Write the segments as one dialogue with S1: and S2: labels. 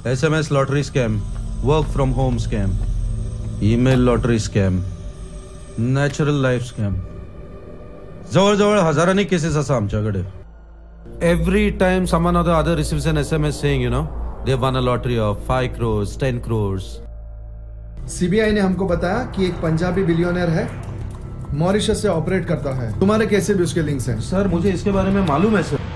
S1: SMS lottery scam, work from home scam, email lottery scam, natural life scam. जवळजवळ हजारांनी cases असा आमच्याकडे. Every time someone or the other receives an SMS saying, they won a lottery of 5 crores, 10 crores.
S2: CBI ने हमको बताया कि एक Punjabi billionaire है, मॉरिशस से ऑपरेट करता है. तुम्हारे कैसे भी उसके लिंक्स हैं?
S1: सर मुझे इसके बारे में मालूम है sir.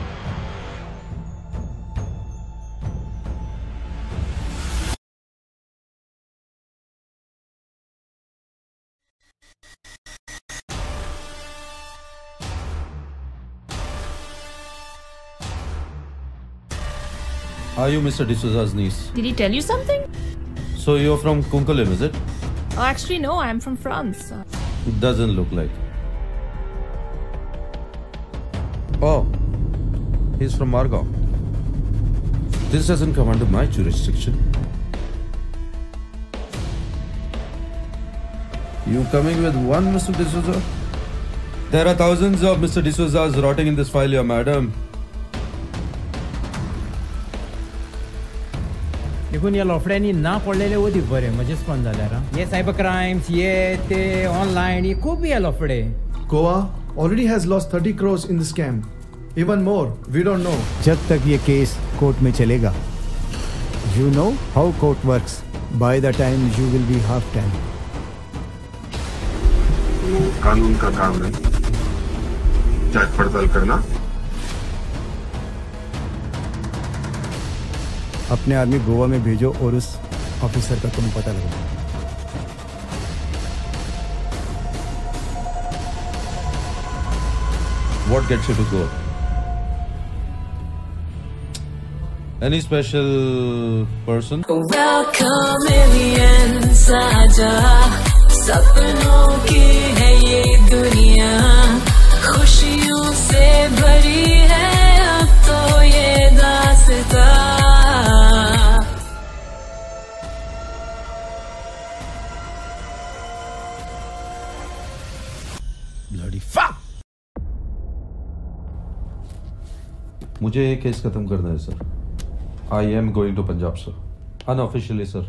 S1: Are you Mr. D'Souza's niece?
S3: Did he tell you something?
S1: So you're from Kunkalim, is it?
S3: Oh, actually, no. I'm from France.
S1: It doesn't look like. Oh, he's from Margao. This doesn't come under my jurisdiction. You coming with one, Mr. D'Souza? There are thousands of Mr. D'Souzas rotting in this file, your madam.
S4: देखून या लोफड्यांनी ना पडलेले ओदी बरे मजेच कोण जाल्यार हे cyber crimes ये ते ऑनलाइन ये खूब या लोफडे.
S2: Goa already has lost 30 crores in the scam. Even more, we don't know.
S5: जब तक ये केस कोर्ट में चलेगा, you know how court works. By the time you will be half time.
S6: वो कानून का काम है, जांच पड़ताल करना.
S5: अपने आदमी गोवा में भेजो और उस ऑफिसर का तुम पता लगाओ.
S1: What gets you to go? Any special person?
S7: Welcome aliens, आजा सपनों की है ये दुनिया, खुशियों से भरी है अब तो ये दास्तां.
S1: Bloody fuck! मुझे ये केस खत्म करना है sir. I am going to Punjab sir. Unofficially sir.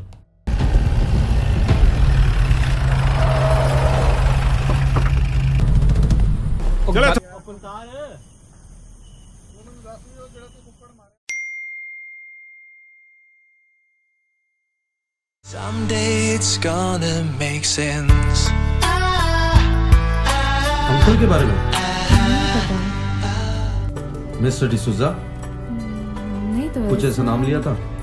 S7: Someday it's gonna make sense.
S1: Uncle के बारे में मिस्टर डिसूजा
S3: नहीं तो
S1: कुछ ऐसा नाम लिया था.